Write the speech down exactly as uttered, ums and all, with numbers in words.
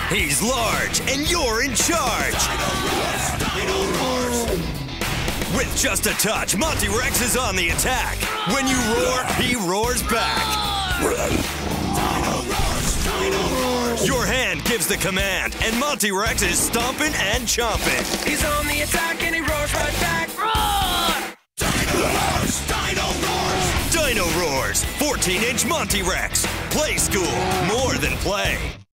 He's large, and you're in charge. With just a touch, Monty Rex is on the attack. When you roar, he roars back. Your hand gives the command, and Monty Rex is stomping and chomping. He's on the attack and he roars right back. Roar! Dino Roars! Dino Roars! Dino Roars, fourteen inch Monty Rex. Play school, more than play.